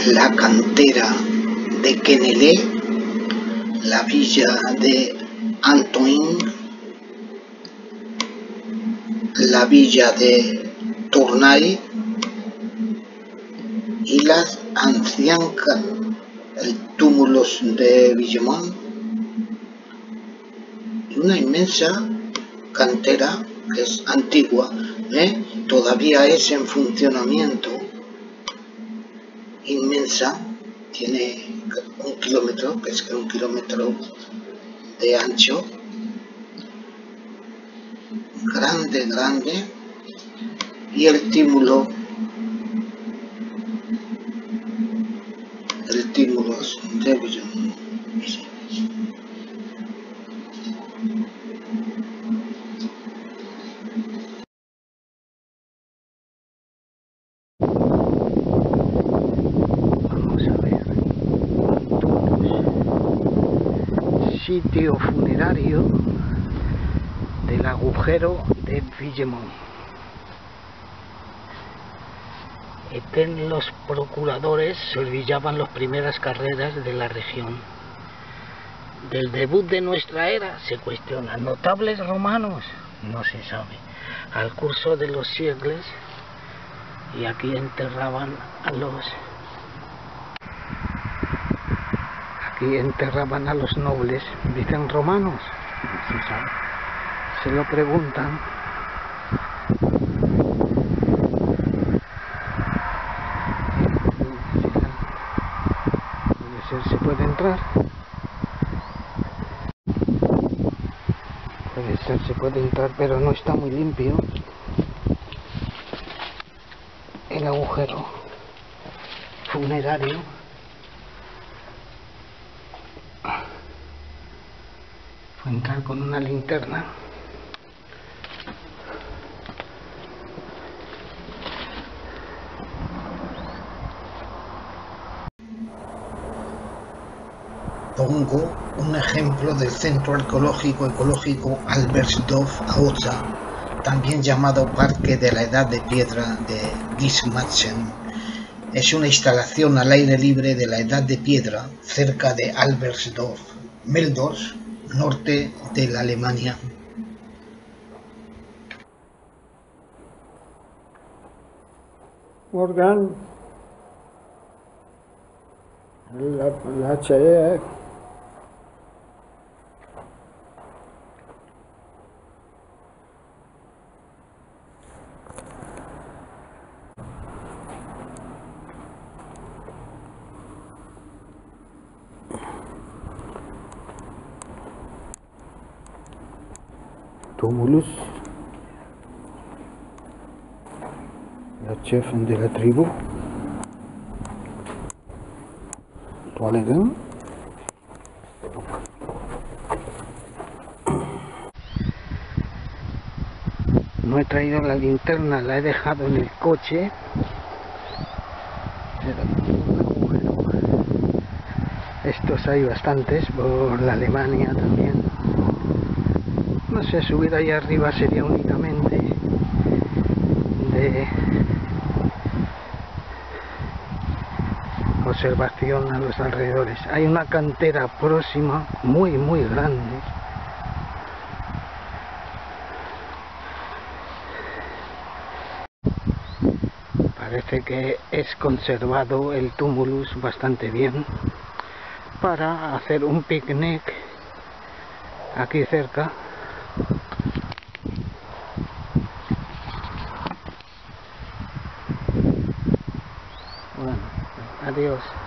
la cantera de Quenelé, la villa de Antoine, la villa de Tournai y las anciancas, el túmulo de Villemont, y una inmensa cantera que es antigua, todavía es en funcionamiento, inmensa, tiene 1 kilómetro, que es 1 kilómetro de ancho, grande, y el túmulo de Villemont. Sitio funerario del agujero de Villemont. En los procuradores solvillaban las primeras carreras de la región. Del debut de nuestra era se cuestiona. Notables romanos, no se sabe. Al curso de los siglos, y aquí enterraban a los nobles. Dicen romanos, no se sabe. Se lo preguntan. Puede ser, se puede entrar. Puede ser, se puede entrar, pero no está muy limpio el agujero funerario. Fue entrar con una linterna. Pongo un ejemplo del Centro Arqueológico Ecológico Albersdorf-Aosta, también llamado Parque de la Edad de Piedra de Gismachen. Es una instalación al aire libre de la Edad de Piedra cerca de Albersdorf, Meldorf, norte de la Alemania. Morgan, la HE. Tumulus, la chef de la tribu, Toiletten. No he traído la linterna, la he dejado en el coche. Estos hay bastantes, por la Alemania también. No sé, subir ahí arriba sería únicamente de observación a los alrededores. Hay una cantera próxima, muy grande. Parece que es conservado el tumulus bastante bien para hacer un picnic aquí cerca. Bueno, adiós.